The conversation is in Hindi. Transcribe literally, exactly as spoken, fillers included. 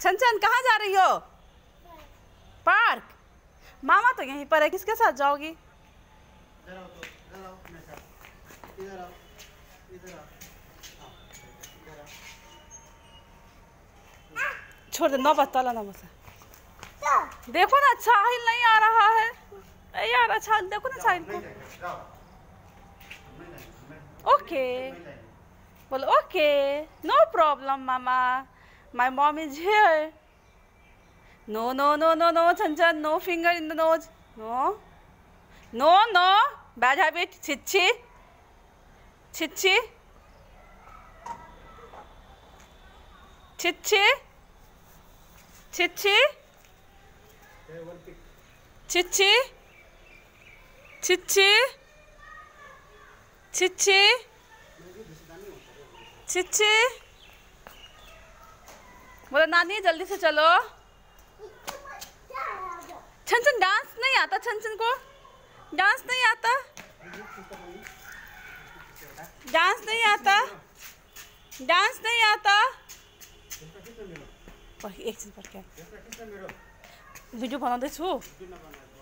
छन छन कहाँ जा रही हो? पार्क। मामा तो यहीं पर है, किसके साथ जाओगी? छोड़ दे, नौ बता ला, नौ बता। देखो ना साहिल नहीं आ रहा है। अरे यार अच्छा देखो ना साहिल को। ओके बोलो ओके, नो प्रॉब्लम मामा, my mom is here. No no no no no छन छन, no finger in the nose, no no no, bad habit, छिच्छी छिच्छी छिच्छी छिच्छी छिच्छी छिच्छी छिच्छी छिच्छी। बोलो नानी जल्दी से चलो। छन छन डांस नहीं आता, छन छन को डांस नहीं आता, डांस नहीं आता, डांस नहीं आता। एक चीज पर क्या वीडियो बना दे छु।